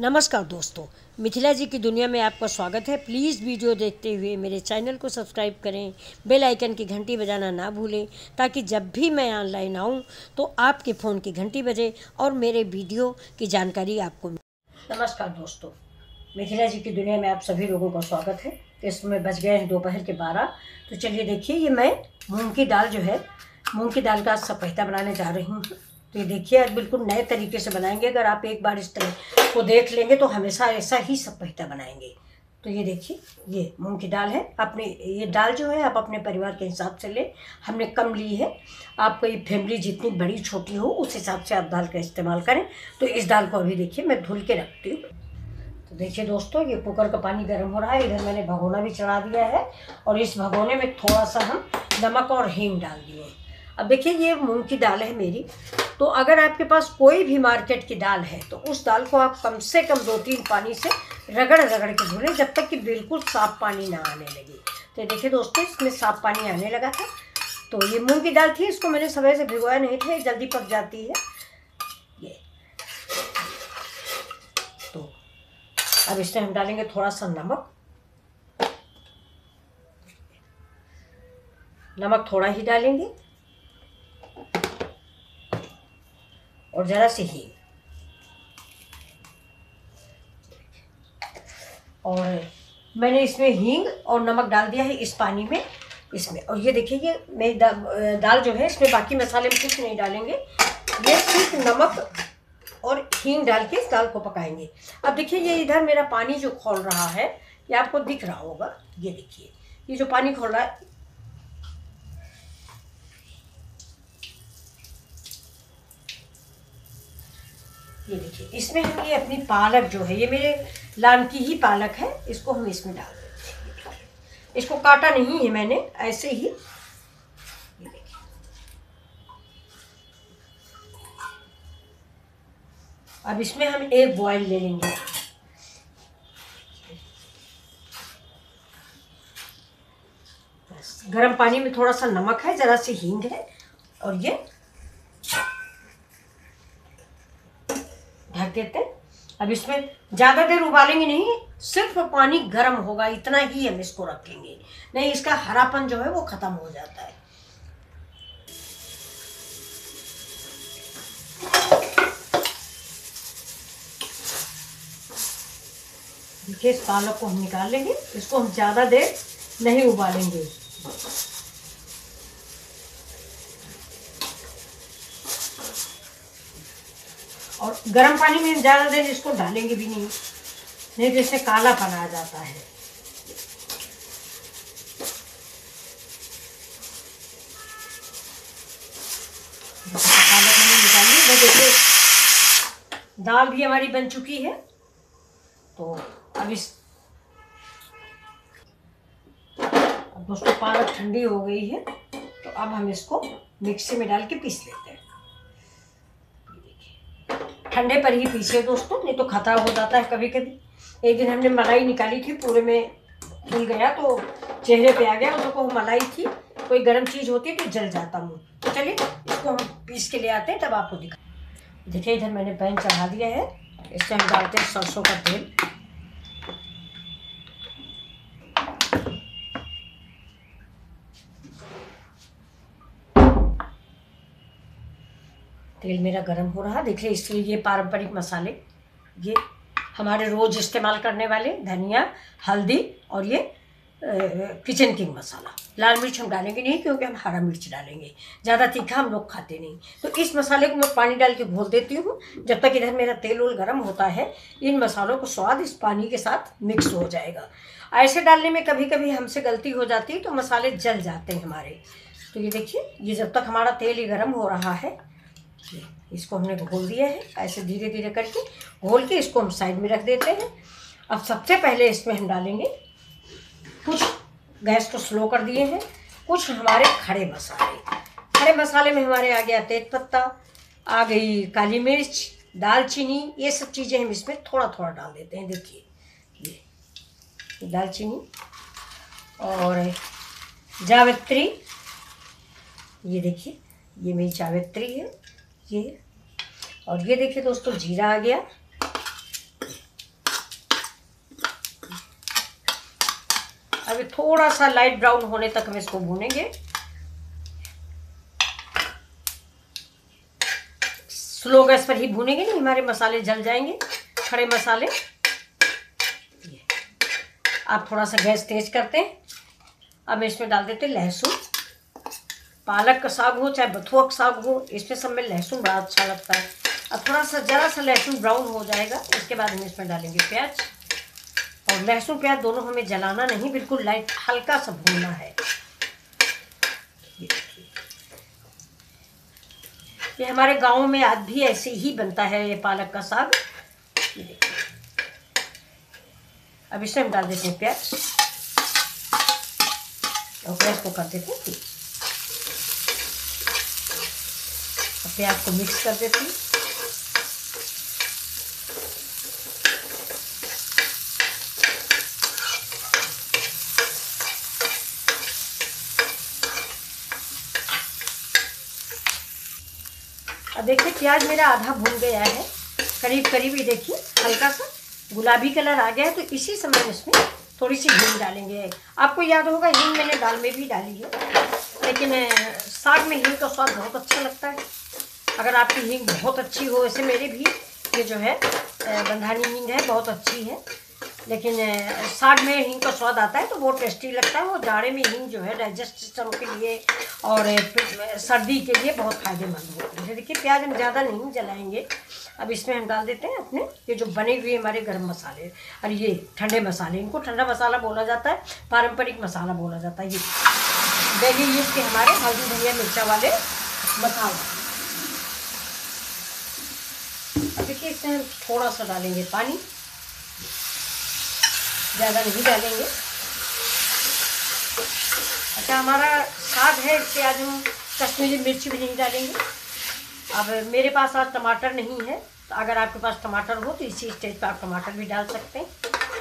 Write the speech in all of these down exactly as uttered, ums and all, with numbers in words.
नमस्कार दोस्तों, मिथिला जी की दुनिया में आपका स्वागत है। प्लीज़ वीडियो देखते हुए मेरे चैनल को सब्सक्राइब करें, बेल आइकन की घंटी बजाना ना भूलें ताकि जब भी मैं ऑनलाइन आऊँ तो आपके फ़ोन की घंटी बजे और मेरे वीडियो की जानकारी आपको मिले। नमस्कार दोस्तों, मिथिला जी की दुनिया में आप सभी लोगों का स्वागत है। इसमें बज गए हैं दोपहर के बारह। तो चलिए देखिए, ये मैं मूँग की दाल जो है मूँग की दाल का सपेता बनाने जा रही हूँ। तो ये देखिए, आज बिल्कुल नए तरीके से बनाएंगे। अगर आप एक बार इस तरह को देख लेंगे तो हमेशा ऐसा ही सपेता बनाएंगे। तो ये देखिए, ये मूंग की दाल है। अपने ये दाल जो है आप अपने परिवार के हिसाब से लें, हमने कम ली है। आपकी फैमिली जितनी बड़ी छोटी हो उस हिसाब से आप दाल का इस्तेमाल करें। तो इस दाल को अभी देखिए मैं धुल के रखती हूँ। तो देखिए दोस्तों, ये कुकर का पानी गर्म हो रहा है। इधर मैंने भगोना भी चढ़ा दिया है और इस भगोने में थोड़ा सा हम नमक और हींग डाल दिए। अब देखिए, ये मूंग की दाल है मेरी। तो अगर आपके पास कोई भी मार्केट की दाल है तो उस दाल को आप कम से कम दो तीन पानी से रगड़ रगड़ के धुलें जब तक कि बिल्कुल साफ पानी ना आने लगे। तो देखिए दोस्तों, इसमें साफ पानी आने लगा था। तो ये मूंग की दाल थी, इसको मैंने सुबह से भिगोया नहीं था, जल्दी पक जाती है ये। तो अब इसमें हम डालेंगे थोड़ा सा नमक। नमक थोड़ा ही डालेंगे और ज़रा सी हींग। और मैंने इसमें हींग और नमक डाल दिया है इस पानी में, इसमें। और ये देखिए, ये मेरी दा, दाल जो है इसमें बाकी मसाले में कुछ नहीं डालेंगे, ये सिर्फ नमक और हींग डाल के इस दाल को पकाएंगे। अब देखिए, ये इधर मेरा पानी जो खौल रहा है, ये आपको दिख रहा होगा। ये देखिए, ये जो पानी खौल रहा है, ये देखिए, इसमें हम ये अपनी पालक जो है, ये मेरे लान की ही पालक है, इसको हम इसमें डाल देते हैं। इसको काटा नहीं है मैंने, ऐसे ही। ये देखिए, अब इसमें हम एक बॉयल ले लेंगे। बस गर्म पानी में थोड़ा सा नमक है, जरा सी हींग है और ये ढक देते हैं। अब इसमें ज़्यादा देर उबालेंगे नहीं, सिर्फ पानी गर्म होगा इतना ही हम इसको रखेंगे, नहीं इसका हरापन जो है वो ख़त्म हो जाता है। देखिए, इस पालक को हम निकाल लेंगे, इसको हम ज़्यादा देर नहीं उबालेंगे। और गर्म पानी में ज़्यादा देर इसको डालेंगे भी नहीं, नहीं तो इससे कालापन आ जाता है। पालक मैंने निकाली। वो देखिए, दाल भी हमारी बन चुकी है। तो अब इस अब दोस्तों, पालक ठंडी हो गई है, तो अब हम इसको मिक्सी में डाल के पीस लेते हैं। ठंडे पर ही पीसे दोस्तों, नहीं तो खतरा हो जाता है कभी कभी। एक दिन हमने मलाई निकाली थी, पूरे में फूल गया तो चेहरे पे आ गया। उसको मलाई थी, कोई गर्म चीज़ होती है तो जल जाता मुँह। तो चलिए इसको हम पीस के ले आते हैं, तब आपको दिखा। देखिए, इधर मैंने पैन चढ़ा दिया है, इससे हम डालते हैं सरसों का तेल। तेल मेरा गर्म हो रहा, देखिए। इसलिए ये पारंपरिक मसाले, ये हमारे रोज़ इस्तेमाल करने वाले धनिया, हल्दी और ये किचन किंग मसाला। लाल मिर्च हम डालेंगे नहीं क्योंकि हम हरा मिर्च डालेंगे, ज़्यादा तीखा हम लोग खाते नहीं। तो इस मसाले को मैं पानी डाल के घोल देती हूँ जब तक इधर मेरा तेल उल गर्म होता है। इन मसालों को स्वाद इस पानी के साथ मिक्स हो जाएगा। ऐसे डालने में कभी कभी हमसे गलती हो जाती है तो मसाले जल जाते हैं हमारे। तो ये देखिए, ये जब तक हमारा तेल ही गर्म हो रहा है, इसको हमने घोल दिया है। ऐसे धीरे धीरे करके घोल के इसको हम साइड में रख देते हैं। अब सबसे पहले इसमें हम डालेंगे कुछ, गैस को स्लो कर दिए हैं, कुछ हमारे खड़े मसाले। खड़े मसाले में हमारे आ गया तेजपत्ता, आ गई काली मिर्च, दालचीनी, ये सब चीज़ें हम इसमें थोड़ा थोड़ा डाल देते हैं। देखिए, ये दालचीनी और जावित्री, ये देखिए, ये मेरी जावित्री है ये। और ये देखिए दोस्तों, जीरा आ गया, अभी थोड़ा सा लाइट ब्राउन होने तक हम इसको भूनेंगे। स्लो गैस पर ही भूनेंगे, नहीं हमारे मसाले जल जाएंगे, खड़े मसाले। आप थोड़ा सा गैस तेज करते हैं। अब इसमें डाल देते हैं लहसुन। पालक का साग हो चाहे बथुआ का साग हो, इसमें सब में लहसुन बड़ा अच्छा लगता है। अब थोड़ा सा जरा सा लहसुन ब्राउन हो जाएगा, इसके बाद हम इसमें डालेंगे प्याज। और लहसुन प्याज दोनों हमें जलाना नहीं, बिल्कुल लाइट हल्का सा भूनना है। ये हमारे गाँव में आज भी ऐसे ही बनता है ये पालक का साग। ये देखिए, अब इसमें हम डाल देते हैं प्याज और प्याज को कर देते हैं। प्याज को मिक्स कर देते हैं। अब देखिए प्याज मेरा आधा भून गया है, करीब करीब। ये देखिए हल्का सा गुलाबी कलर आ गया है, तो इसी समय इसमें थोड़ी सी हींग डालेंगे। आपको याद होगा हींग मैंने दाल में भी डाली है, लेकिन साग में हींग का स्वाद बहुत अच्छा लगता है। अगर आपकी हींग बहुत अच्छी हो, वैसे मेरे भी ये जो है बंधानी हींग है बहुत अच्छी है, लेकिन साग में हींग का स्वाद आता है तो बहुत टेस्टी लगता है। और जाड़े में हींग जो है डाइजेस्ट सिस्टम के लिए और सर्दी के लिए बहुत फ़ायदेमंद होती है। देखिए प्याज हम ज़्यादा नहीं जलाएंगे। अब इसमें हम डाल देते हैं अपने ये जो बने हुए हमारे गरम मसाले और ये ठंडे मसाले। इनको ठंडा मसाला बोला जाता है, पारंपरिक मसाला बोला जाता है। ये डेली यूज़ के हमारे हल्दी धनिया मिर्चा वाले मसाला। अब देखिए इसमें हम थोड़ा सा डालेंगे पानी, ज़्यादा नहीं डालेंगे। अच्छा हमारा साग है, इससे आज हम कश्मीरी मिर्च भी नहीं डालेंगे। अब मेरे पास आज टमाटर नहीं है, तो अगर आपके पास टमाटर हो तो इसी स्टेज पर आप टमाटर भी डाल सकते हैं।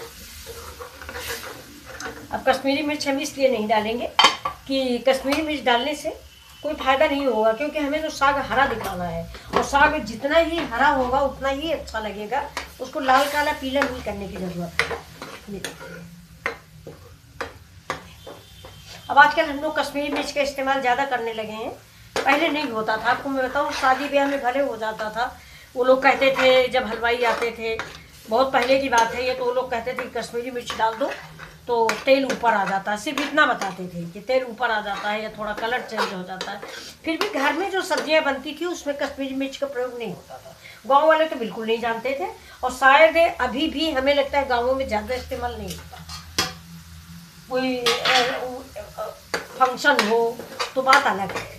अब कश्मीरी मिर्च हम इसलिए नहीं डालेंगे कि कश्मीरी मिर्च डालने से कोई फ़ायदा नहीं होगा, क्योंकि हमें तो साग हरा दिखाना है और साग जितना ही हरा होगा उतना ही अच्छा लगेगा। उसको लाल काला पीला नहीं करने की ज़रूरत है। अब आजकल हम लोग कश्मीरी मिर्च का इस्तेमाल ज़्यादा करने लगे हैं, पहले नहीं होता था। आपको मैं बताऊँ शादी ब्याह में भले हो जाता था। वो लोग कहते थे जब हलवाई आते थे, बहुत पहले की बात है ये, तो वो लोग कहते थे कश्मीरी मिर्च डाल दो तो तेल ऊपर आ जाता है। सिर्फ इतना बताते थे कि तेल ऊपर आ जाता है या थोड़ा कलर चेंज हो जाता है। फिर भी घर में जो सब्जियां बनती थी उसमें कश्मीरी मिर्च का प्रयोग नहीं होता था। गांव वाले तो बिल्कुल नहीं जानते थे, और शायद अभी भी हमें लगता है गाँवों में ज़्यादा इस्तेमाल नहीं होता। कोई फंक्शन हो तो बात अलग है।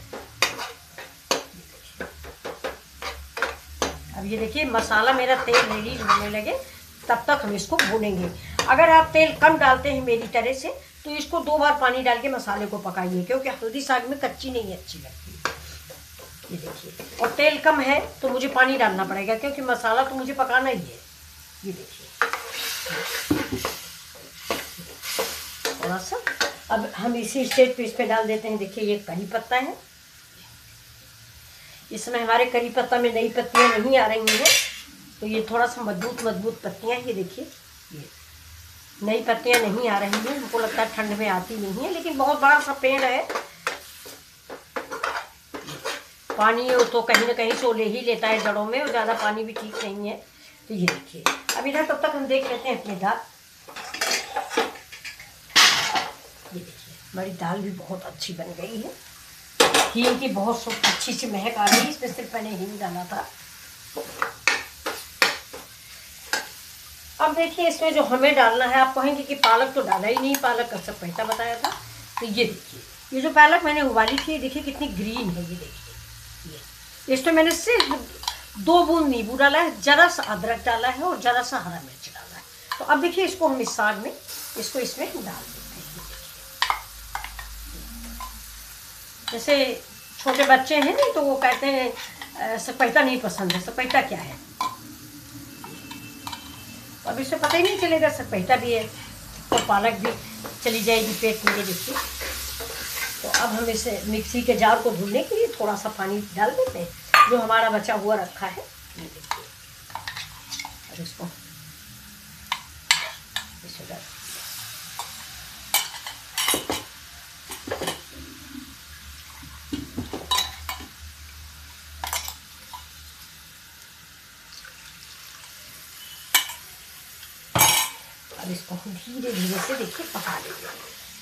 अब ये देखिए मसाला मेरा तेल रिलीज होने लगे, तब तक हम इसको भूनेंगे। अगर आप तेल कम डालते हैं मेरी तरह से, तो इसको दो बार पानी डाल के मसाले को पकाइए, क्योंकि हल्दी साग में कच्ची नहीं अच्छी लगती। ये देखिए, और तेल कम है तो मुझे पानी डालना पड़ेगा, क्योंकि मसाला तो मुझे पकाना ही है। ये देखिए थोड़ा सा। अब हम इसी स्टेज पे इस पे डाल देते हैं। देखिए ये करी पत्ता है, इसमें हमारे करी पत्ता में नई पत्तियां नहीं आ रही हैं, तो ये थोड़ा सा मजबूत मजबूत पत्तियां। ये देखिए ये नई पत्तियां नहीं आ रही हैं, हमको लगता है ठंड में आती नहीं है, लेकिन बहुत बड़ा सा पेड़ है, पानी तो कहीं ना कहीं से ले ही लेता है जड़ों में, और ज़्यादा पानी भी ठीक नहीं है। तो ये देखिए अब इधर तब तक हम देख लेते हैं अपनी दाल। ये देखिए हमारी दाल भी बहुत अच्छी बन गई है। हींग की बहुत अच्छी सी महक आ रही है, इसमें सिर्फ मैंने हींग डाला था। अब देखिए इसमें जो हमें डालना है, आप कहेंगे कि पालक तो डाला ही नहीं, पालक का सब पैसा बताया था। तो ये देखिए ये जो पालक मैंने उबाली थी, देखिए कितनी ग्रीन है। ये देखिए ये इसमें मैंने सिर्फ दो बूंद नींबू डाला है, ज़रा सा अदरक डाला है और ज़रा सा हरा मिर्च डाला है। तो अब देखिए इसको हम इस साग में इसको इसमें डाल देते हैं। जैसे छोटे बच्चे हैं नहीं, तो वो कहते हैं सपेटा नहीं पसंद है। सपेटा क्या है? अब इसे पता ही नहीं चलेगा सपेटा भी है, और पालक भी चली जाएगी पेट में। देखिए तो अब हम इसे मिक्सी के जार को धुलने के लिए थोड़ा सा पानी डाल देते हैं, जो हमारा बचा हुआ रखा है। ये देखिए अब इसको इसे डाल, और धीरे धीरे से देखिए पका लेंगे।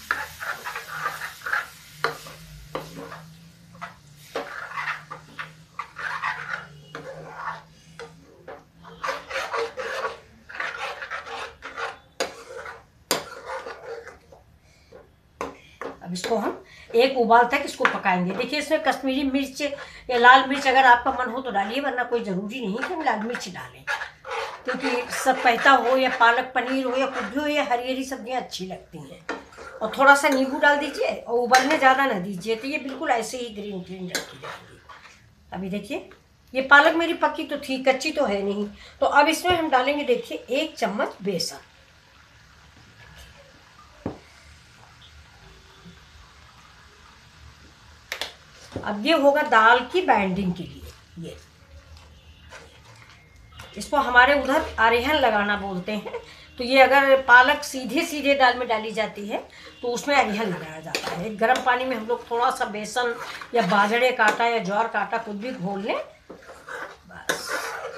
अब इसको हम एक उबाल तक इसको पकाएंगे। देखिए इसमें कश्मीरी मिर्च या लाल मिर्च अगर आपका मन हो तो डालिए, वरना कोई ज़रूरी नहीं कि हम लाल मिर्च डालें, क्योंकि सपेता हो या पालक पनीर हो या कुछ भी हो, या हरी हरी सब्जियां अच्छी लगती हैं। और थोड़ा सा नींबू डाल दीजिए और उबलने ज़्यादा ना दीजिए, तो ये बिल्कुल ऐसे ही ग्रीन ग्रीन रखी जाएगी। अभी देखिए ये पालक मेरी पक्की तो थी, कच्ची तो है नहीं। तो अब इसमें हम डालेंगे देखिए एक चम्मच बेसन। अब ये होगा दाल की बाइंडिंग के लिए। ये इसको हमारे उधर अरहर लगाना बोलते हैं। तो ये अगर पालक सीधे सीधे दाल में डाली जाती है तो उसमें अरहर लगाया जाता है। गर्म पानी में हम लोग थोड़ा सा बेसन या बाजरे का आटा या ज्वार का आटा कुछ भी घोल लें बस।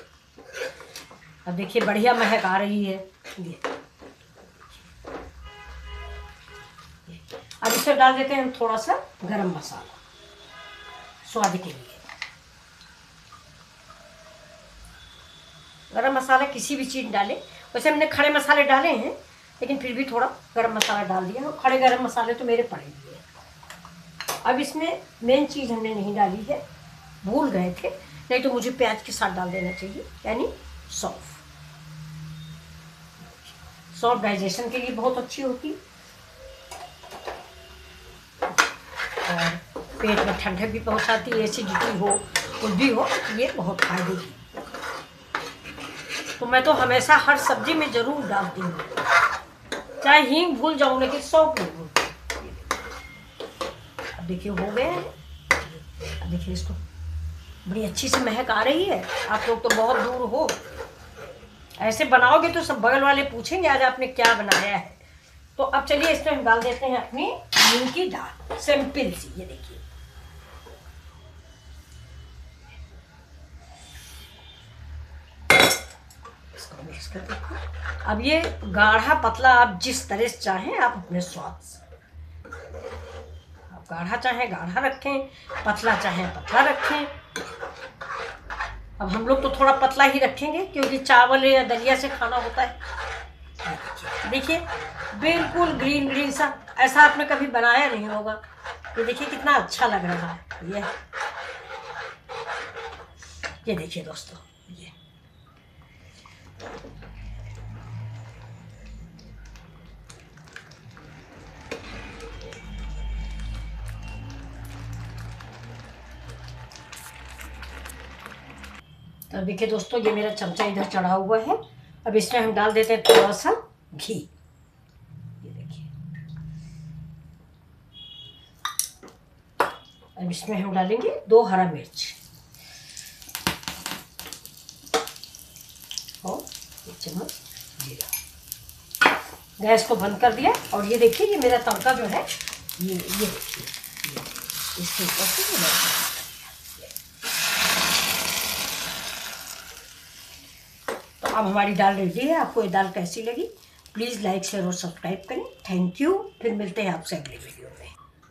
अब देखिए बढ़िया महक आ रही है ये। अब इसमें डाल देते हैं हम थोड़ा सा गरम मसाला स्वाद के लिए। गरम मसाला किसी भी चीज़ डालें, वैसे हमने खड़े मसाले डाले हैं लेकिन फिर भी थोड़ा गरम मसाला डाल दिया। और खड़े गरम मसाले तो मेरे पड़े हुए हैं। अब इसमें मेन चीज़ हमने नहीं डाली है, भूल गए थे, नहीं तो मुझे प्याज के साथ डाल देना चाहिए, यानी सौंफ। सौंफ डाइजेशन के लिए बहुत अच्छी होती और पेट में ठंडक भी पहुंचाती है। एसिडिटी हो कुछ भी हो ये बहुत फायदे की। तो मैं तो हमेशा हर सब्जी में ज़रूर डालती हूँ, चाहे हींग भूल जाऊँ लेकिन सौंफ नहीं भूलती। अब देखिए हो गए हैं। अब देखिए इसको बड़ी अच्छी से महक आ रही है। आप लोग तो बहुत दूर हो, ऐसे बनाओगे तो सब बगल वाले पूछेंगे आज आपने क्या बनाया है। तो अब चलिए इसमें हम डाल देते हैं अपनी मूंग की दाल, सिंपल सी। ये देखिए इसको मिक्स कर देते हैं। अब ये गाढ़ा पतला आप जिस तरह से चाहें, आप अपने स्वाद से, आप गाढ़ा चाहें गाढ़ा रखें, पतला चाहें पतला रखें। अब हम लोग तो थोड़ा पतला ही रखेंगे क्योंकि चावल या दलिया से खाना होता है। देखिए बिल्कुल ग्रीन ग्रीन सा, ऐसा आपने कभी बनाया नहीं होगा। ये देखिए कितना अच्छा लग रहा है ये। ये देखिए दोस्तों ये तो देखिए दोस्तों ये मेरा चमचा इधर चढ़ा हुआ है। अब इसमें हम डाल देते हैं थोड़ा सा घी। ये देखिए अब इसमें हम डालेंगे दो हरा मिर्च और एक चम्मच जीरा। गैस को बंद कर दिया और ये देखिए ये मेरा तड़का जो है ये ये देखिए इसके ऊपर से अब हमारी दाल रेडी है। आपको ये दाल कैसी लगी प्लीज़ लाइक शेयर और सब्सक्राइब करें। Thank you. फिर मिलते हैं आपसे अगले वीडियो में।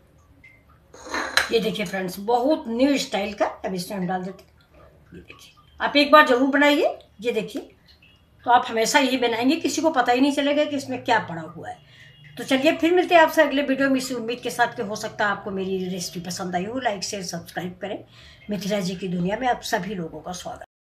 ये देखिए फ्रेंड्स बहुत न्यू स्टाइल का अब इसमें हम डाल देते हैं। ये देखिए आप एक बार ज़रूर बनाइए। ये देखिए तो आप हमेशा यही बनाएंगे, किसी को पता ही नहीं चलेगा कि इसमें क्या पड़ा हुआ है। तो चलिए फिर मिलते हैं आपसे अगले वीडियो में इसी उम्मीद के साथ कि हो सकता है आपको मेरी रेसिपी पसंद आई हो। लाइक शेयर सब्सक्राइब करें। मिथिला जी की दुनिया में आप सभी लोगों का स्वागत।